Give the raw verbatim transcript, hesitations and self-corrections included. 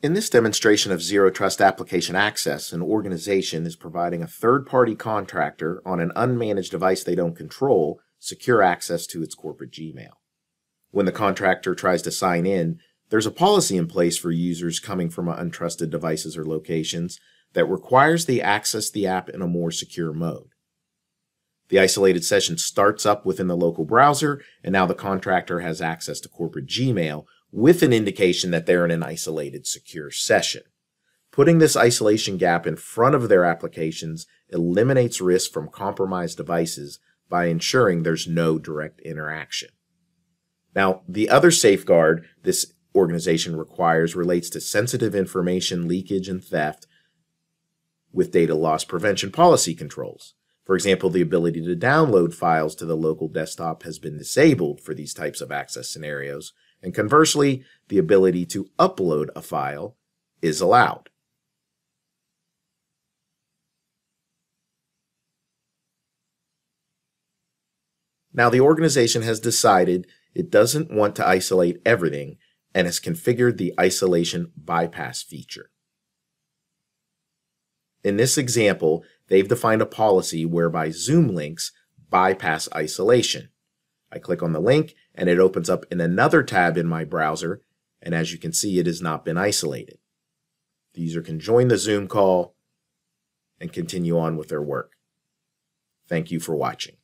In this demonstration of Zero Trust Application Access, an organization is providing a third-party contractor on an unmanaged device they don't control secure access to its corporate Gmail. When the contractor tries to sign in, there's a policy in place for users coming from untrusted devices or locations that requires they access the app in a more secure mode. The isolated session starts up within the local browser, and now the contractor has access to corporate Gmail with an indication that they're in an isolated secure session. Putting this isolation gap in front of their applications eliminates risk from compromised devices by ensuring there's no direct interaction. Now, the other safeguard this organization requires relates to sensitive information leakage and theft with data loss prevention policy controls. For example, the ability to download files to the local desktop has been disabled for these types of access scenarios, and conversely, the ability to upload a file is allowed. Now, the organization has decided it doesn't want to isolate everything and has configured the isolation bypass feature. In this example, they've defined a policy whereby Zoom links bypass isolation. I click on the link and it opens up in another tab in my browser, and as you can see, it has not been isolated. The user can join the Zoom call and continue on with their work. Thank you for watching.